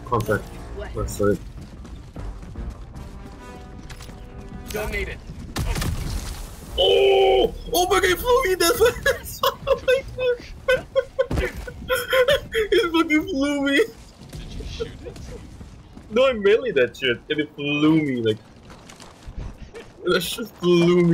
Contact. Left side. Don't need it. Oh! Oh my god, he flew me that fast! Oh my god! He fucking flew me! Did you shoot it? No, I melee that shit, and it flew me like... That shit flew me.